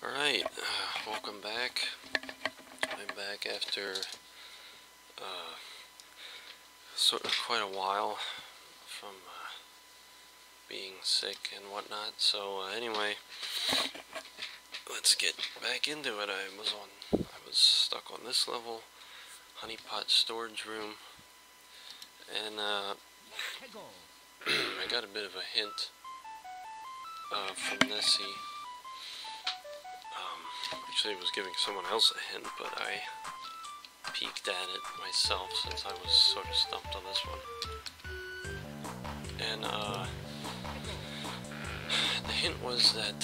Alright, welcome back. I'm back after sort of quite a while from being sick and whatnot. So anyway, let's get back into it. I was stuck on this level, honeypot storage room, and I got a bit of a hint from Nessie. Actually, I was giving someone else a hint, but I peeked at it myself since I was sort of stumped on this one. And the hint was that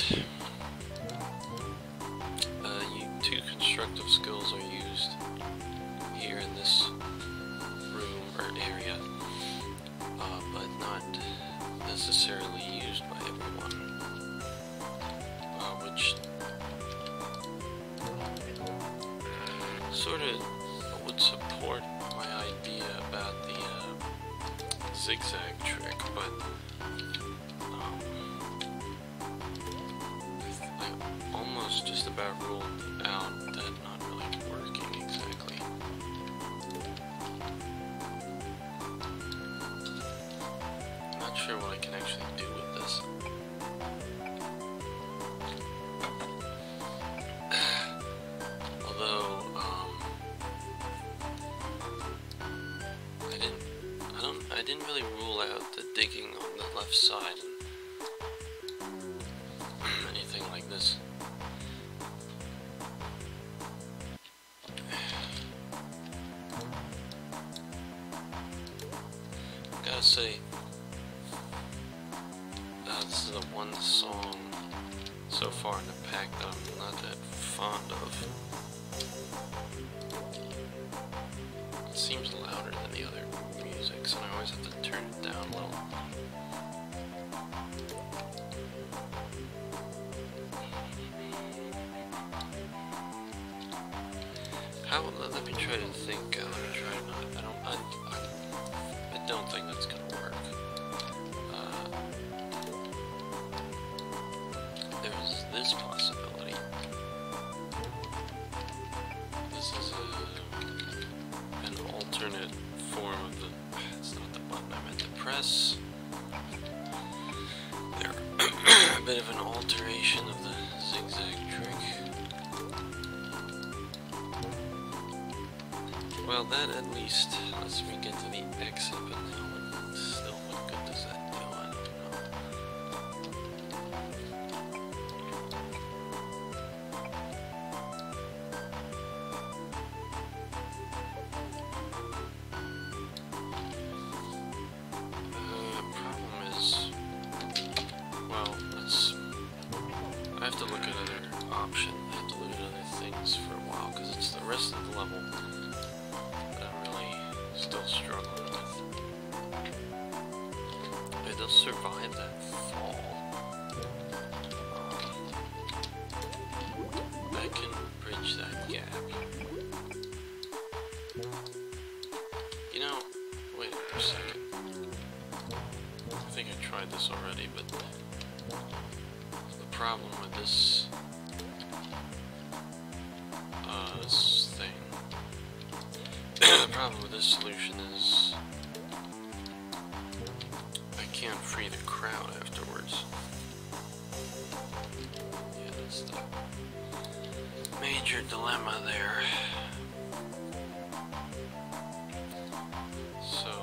two constructive skills are used here in this room or area, but not necessarily used by everyone, which sort of would support my idea about the zigzag trick, but I almost just about ruled out that not really working exactly. I'm not sure what I can actually do with this. Although I didn't really rule out the digging on the left side and anything like this. Gotta say, this is the one song so far in the pack that I'm not that fond of. It seems louder than the other music, so I always have to turn it down a little. Let me try to think. Let me try not. I don't think that's gonna work. There's this possibility. This is an alternate form of the. It's not the button I meant to press. There, a bit of an alteration of the zigzag trick. Well, that at least lets me get to the exit, but now still, what good does that do? I don't know. Problem is, well, I have to look at other options. I have to look at other things for a while, because it's the rest of the level still struggling with. It'll survive that fall. I can bridge that gap. You know, wait a second. I think I tried this already, but the problem with this thing. The problem with this solution is I can't free the crowd afterwards. Yeah, that's the major dilemma there. So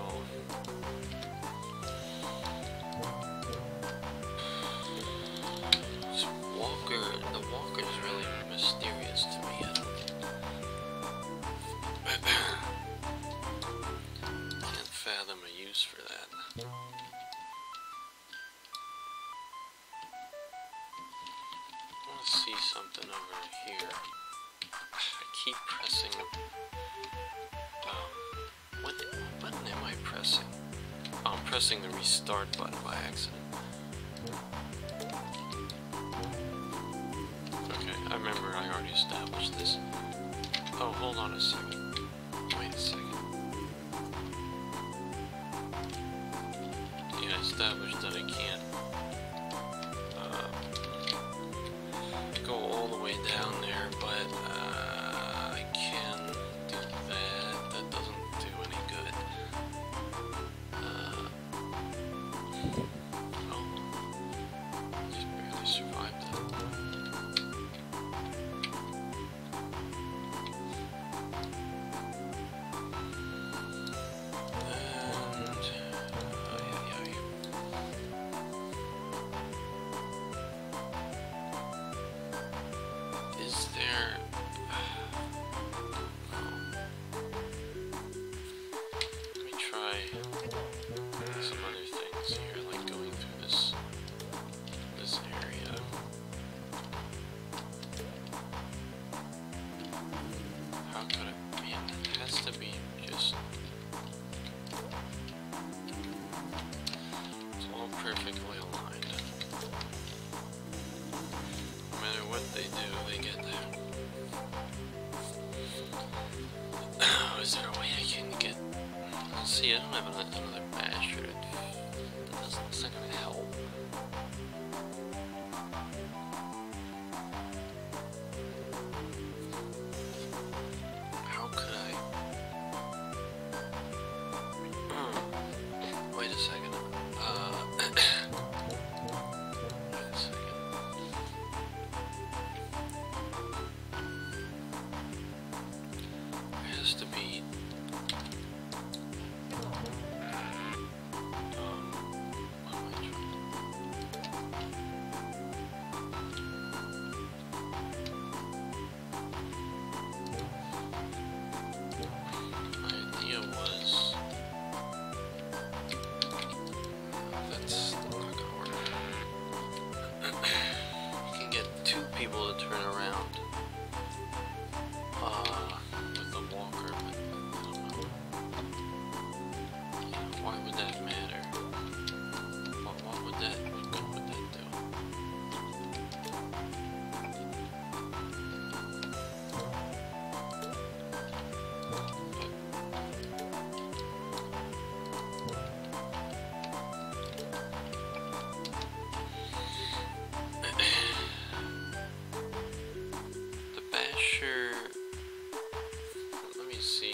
the walker is really mysterious to me. Can't fathom a use for that. I want to see something over here. I keep pressing what button am I pressing? Oh, I'm pressing the restart button by accident. Okay, I remember I already established this. Oh, hold on a second. Wait a second. Yeah, I established that I can't go all the way Is there... Let me try some other things here, like going through this area. How could it be? It has to be just... It's all perfectly aligned. No matter what they do, they get there. Oh, is there a way I can get... Let's see, I don't have another basher. That's not gonna help. How could I... Wait a second. Wait a second. There has to be... what am I trying? My idea was... That's not gonna work. You can get two people to turn around with the walker, but I don't know. Why would that matter? What would that, what good would that do? The basher... Let me see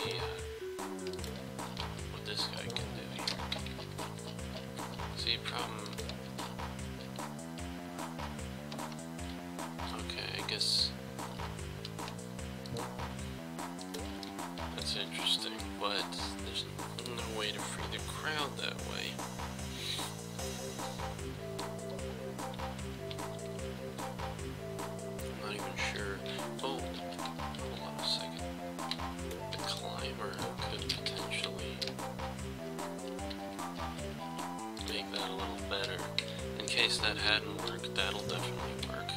what this guy can do here. See, problem... Okay, I guess... That's interesting, but there's no way to free the crowd that way. I'm not even sure. Oh, hold on a second. The climber could potentially make that a little better. In case that hadn't worked, that'll definitely work.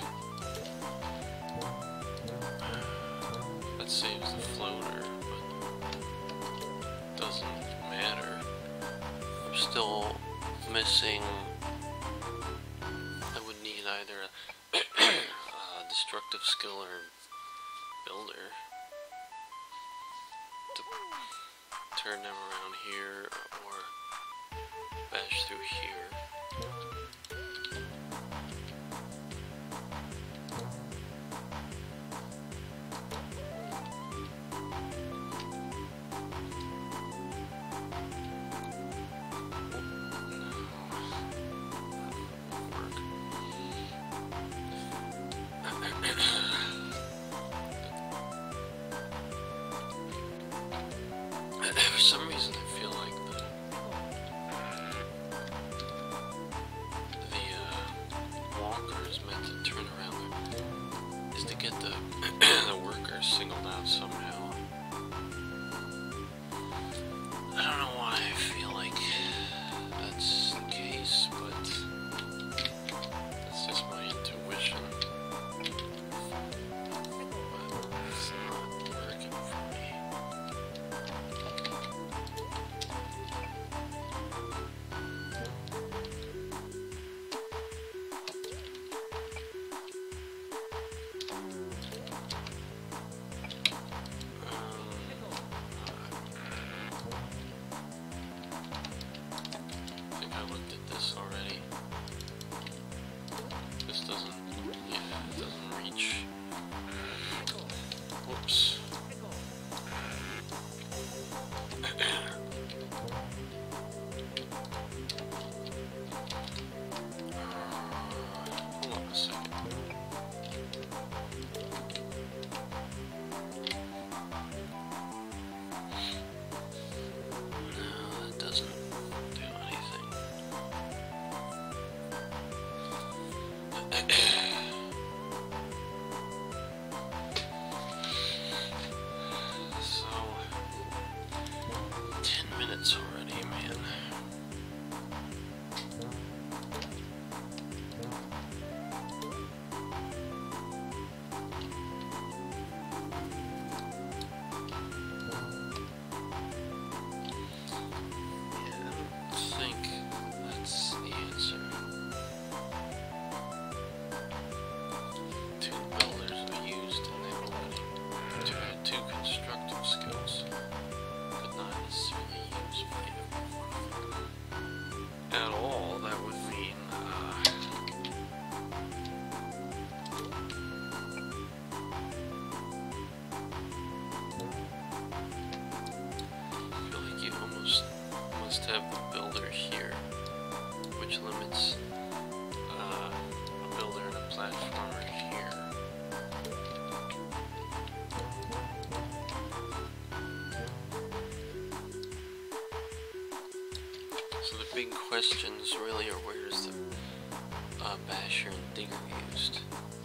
That saves the floater, but doesn't matter. I'm still missing... I would need either a destructive skill or builder to turn them around here or bash through here. For some reason, I feel like the walker is meant to turn around, is to get the the workers singled out somehow. I don't know why I feel like that's the case, but that's just my intuition. But it's not working for me. I think I looked at this already. This doesn't, yeah, it doesn't reach. Whoops. Hold on a second. No, that doesn't do anything. must have a builder here, which limits a builder and a platformer here. So the big questions really are, where's the basher and digger used?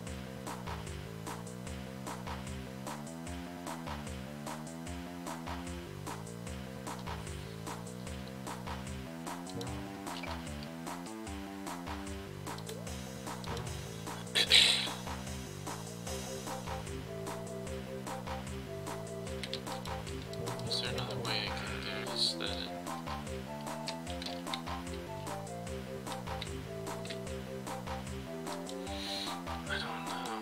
Is there another way I can do this that I don't know.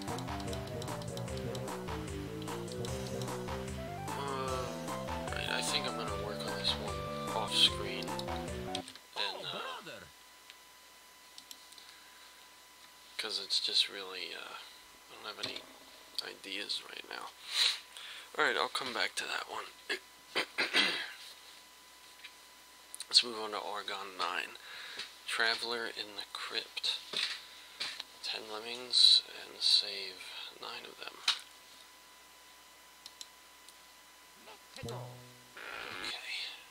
Right, I think I'm gonna work on this one off screen, and because it's just really I don't have any ideas right now. Alright, I'll come back to that one. Let's move on to Argon 9. Traveler in the Crypt. 10 lemmings and save 9 of them. Okay.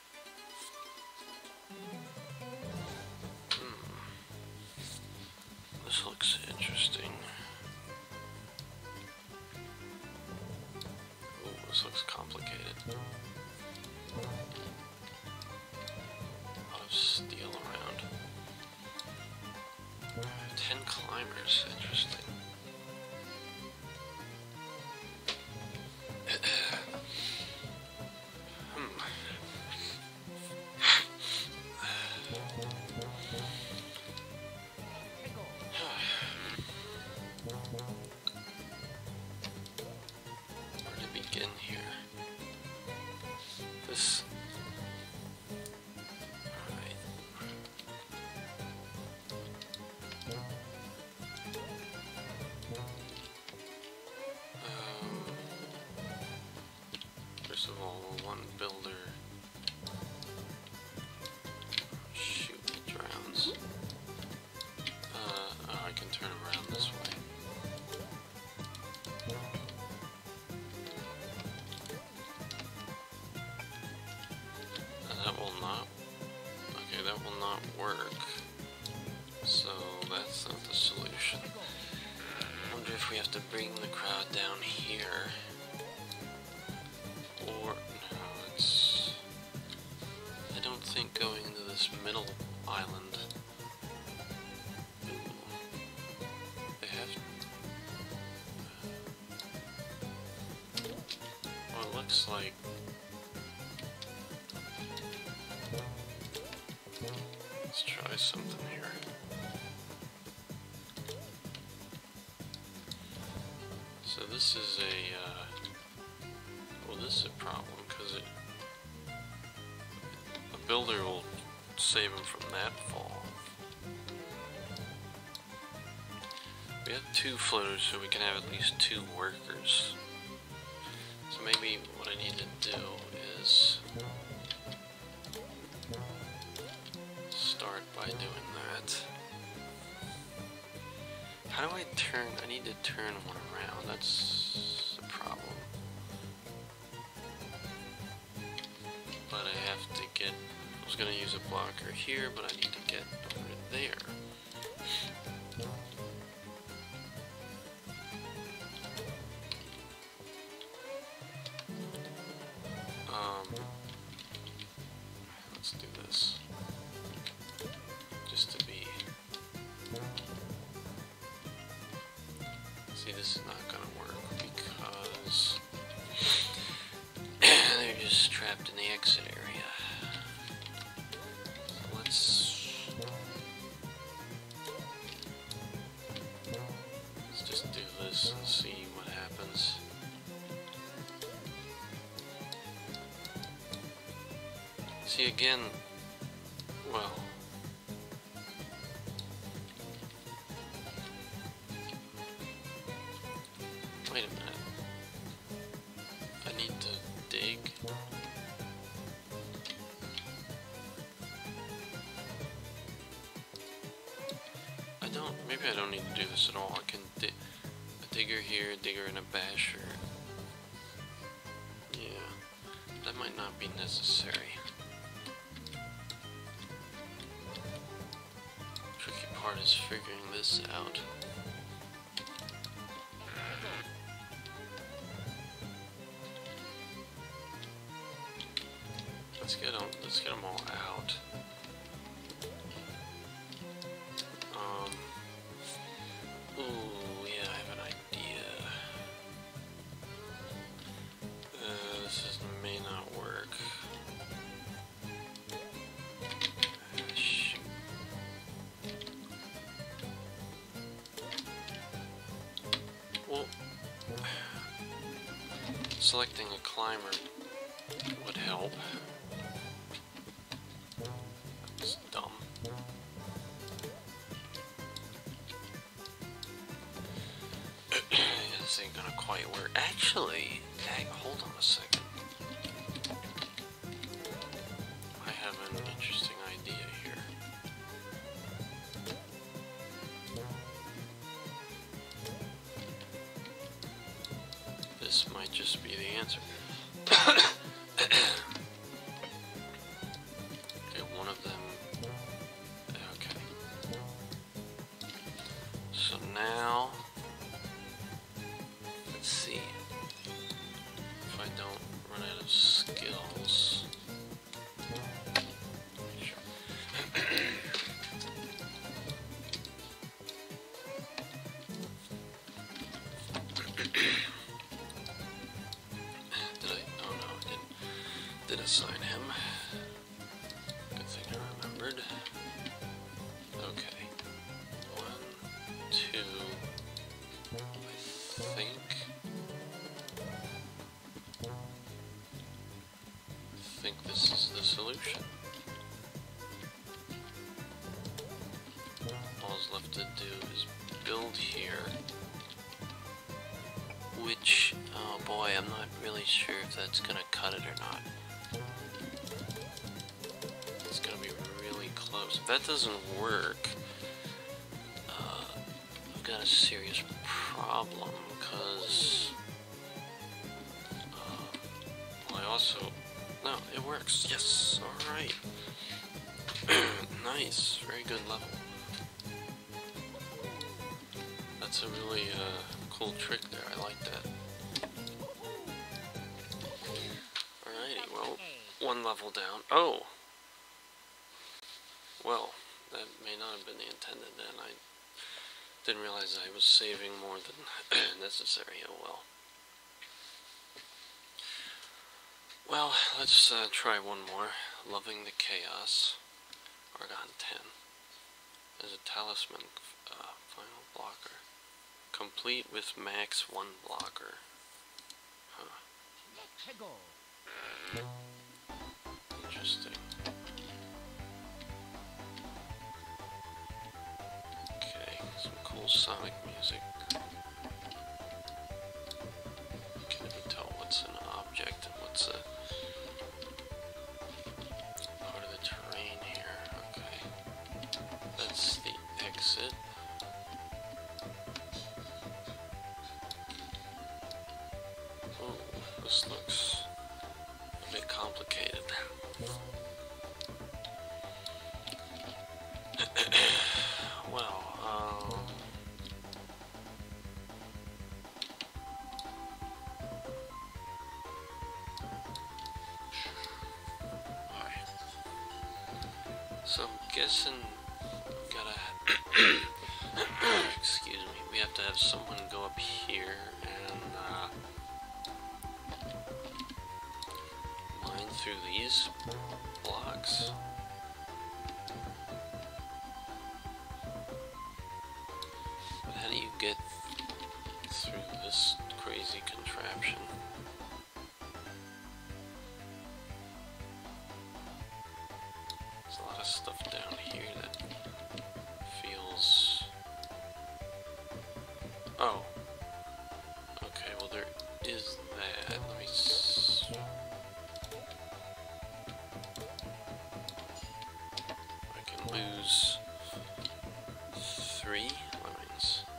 This looks interesting. Ooh, this looks complicated. A lot of steel around. 10 climbers, interesting. Where to begin here? This. Alright. First of all, one builder. Shoot, it drowns. Oh, I can turn around this way. That will not. Okay, that will not work. So that's not the solution. I wonder if we have to bring the crowd down here. Or, no, it's... I don't think going to this middle island. Ooh. They have... Well, it looks like... Let's try something here. So this is a, well, this is a problem, because a builder will save him from that fall. We have 2 floaters, so we can have at least 2 workers. So maybe what I need to do is start by doing that. How do I turn? I need to turn one around. That's the problem. But I have to get... I was going to use a blocker here, but I need to get over there. Let's do this. Just to be... See, this is not gonna work because they're just trapped in the exit area. So let's just do this and see what happens. See, again, well, wait a minute. I need to dig. do this at all. I can a digger here, a digger and a basher. Yeah, that might not be necessary. Tricky part is figuring this out. Let's get them all out. Ooh, yeah, I have an idea. This may not work. Shoot. Well, selecting a climber would help. It's dumb. This ain't gonna quite work. Actually, hold on a second. I have an interesting idea here. This might just be the answer. Okay, one of them. Okay. So now, let's see if I don't run out of skills. Sure. Did assign him. Good thing I remembered. Okay. 1, 2. I think this is the solution. All's left to do is build here. Which, oh boy, I'm not really sure if that's gonna cut it or not. It's gonna be really close. If that doesn't work, I've got a serious problem, because, well, I also, no, it works, yes, alright. Nice, very good level. That's a really, cool trick there, I like that. Alrighty, well, one level down. Oh! Well, that may not have been the intended then. I didn't realize I was saving more than necessary. Oh well. Well, let's try one more. Loving the Chaos. Argon 10. There's a talisman final blocker. Complete with max 1 blocker. Huh. Interesting. Okay, some cool sonic music. Can't even tell what's an object and what's a part of the terrain here. Okay. That's the exit. Oh, this looks a bit complicated. Well, alright. So I'm guessing we gotta excuse me, we have to have someone go up here and mine through these blocks. But how do you get through this crazy contraption? There's a lot of stuff down here that feels... Oh. Okay, well there is that. Let me I can lose 3 lemmings.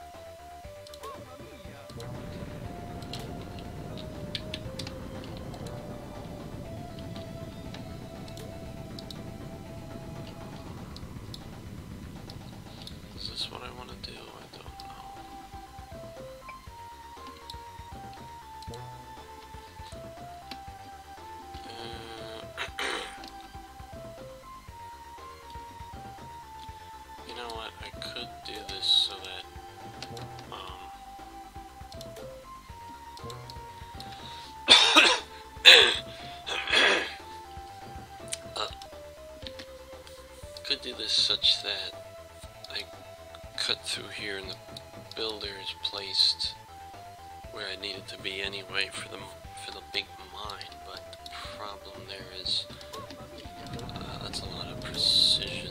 wish that I cut through here and the builder is placed where I need it to be anyway for the big mine, but the problem there is that's a lot of precision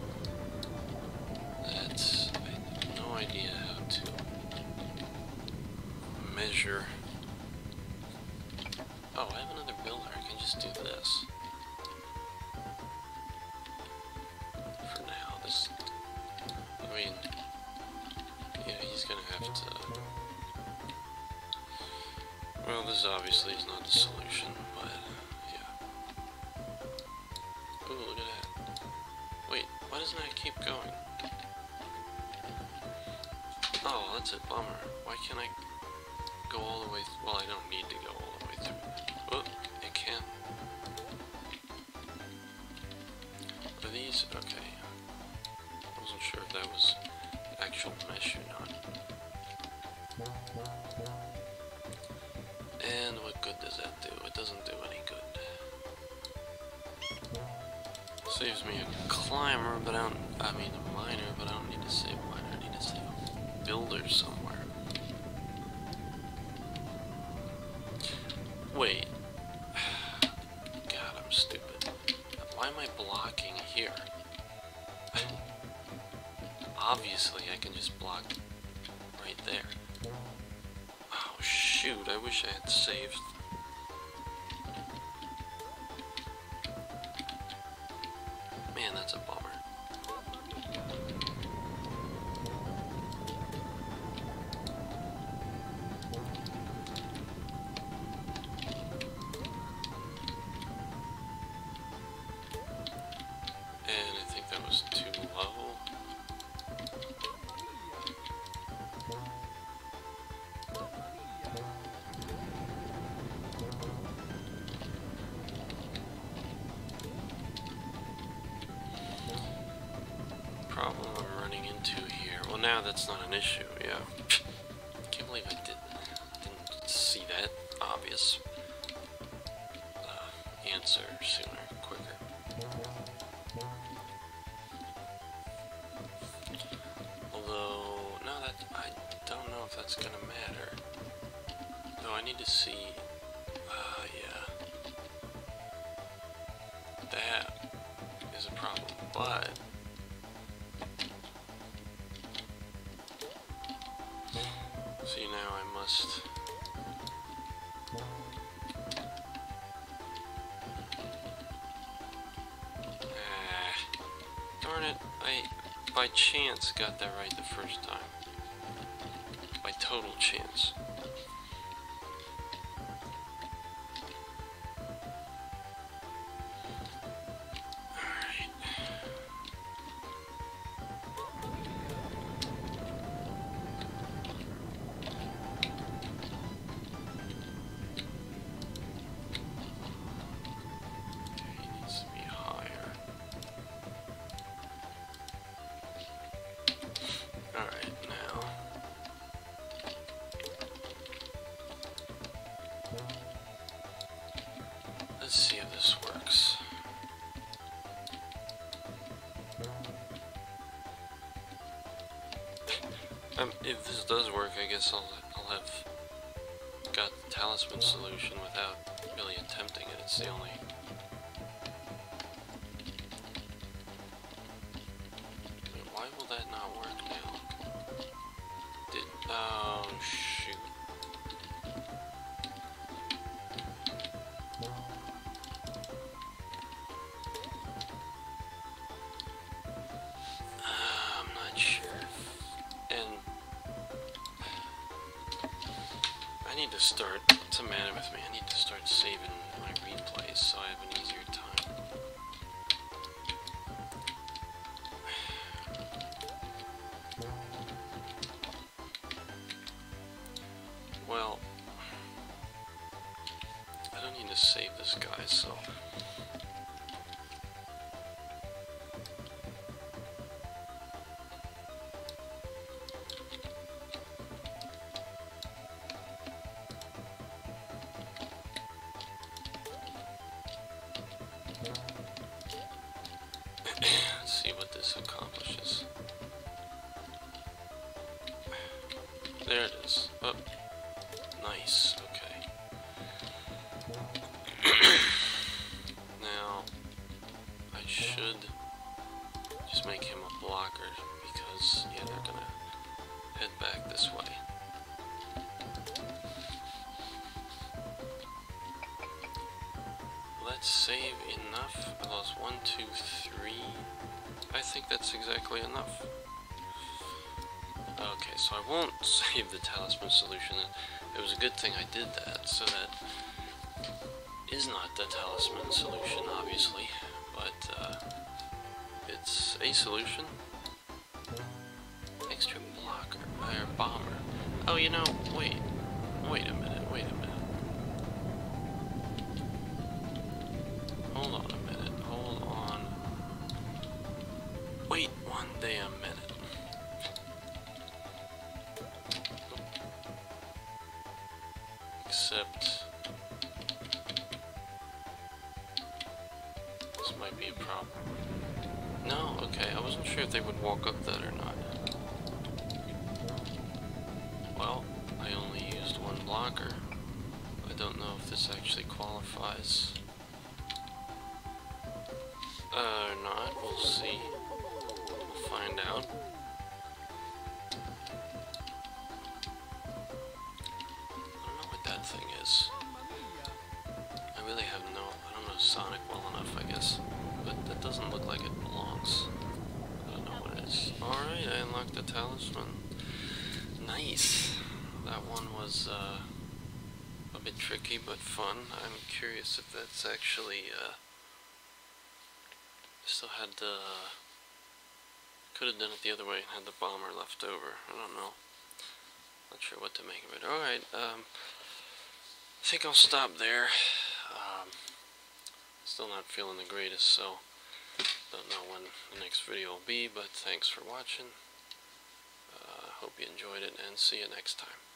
that I have no idea how to measure. Oh, I have another builder. I can just do this. For now, this... I mean... yeah, he's gonna have to... well, this obviously is not the solution, but... yeah. Ooh, look at that. Wait, why doesn't that keep going? Oh, that's a bummer. Why can't I go all the way... well, I don't need to go all the way through. Oh, it can. Are these... okay. I wasn't sure if that was actual mesh or not. And what good does that do? It doesn't do any good. Saves me a climber, but I mean a miner, but I don't need to save a miner. I need to save a builder somewhere. Wait. God, I'm stupid. Why am I blocking here? Obviously, I can just block right there. Oh, shoot. I wish I had saved. Man, that's a bummer. And I think that was too low. Problem I'm running into here. Well, now that's not an issue, yeah. Can't believe I didn't see that obvious answer sooner, quicker. Although, no, I don't know if that's gonna matter. Though I need to see, yeah. That is a problem, but see, now I must... darn it, I by chance got that right the first time. By total chance. Let's see if this works. If this does work, I guess I'll have got the talisman solution without really attempting it. It's the only... wait, why will that not work now? Oh, shoot. I'm not sure. And I need to start, it's a matter with me, I need to start saving my replays so I have an easier time. Well, I don't need to save this guy, so... let's see what this accomplishes. there it is. Oh, nice. Okay. Now, I should just make him a blocker because, yeah, they're gonna head back this way. Let's save enough. I lost 1, 2, 3. I think that's exactly enough. Okay, so I won't save the talisman solution. It was a good thing I did that, so that is not the talisman solution, obviously, but it's a solution. Extra blocker, or bomber. Oh, you know, wait a minute. Hold on a minute, hold on. Wait one damn minute. Except this might be a problem. No, okay, I wasn't sure if they would walk up that or not. Well, I only used one blocker. I don't know if this actually qualifies. Or not, we'll see. We'll find out. I don't know what that thing is. I really have I don't know Sonic well enough, I guess. But that doesn't look like it belongs. I don't know what it is. Alright, I unlocked the talisman. Nice. That one was a bit tricky, but fun. I'm curious if that's actually, still had the, could have done it the other way and had the bomber left over. I don't know. Not sure what to make of it. Alright, I think I'll stop there. Still not feeling the greatest, so don't know when the next video will be, but thanks for watching. Hope you enjoyed it, and see you next time.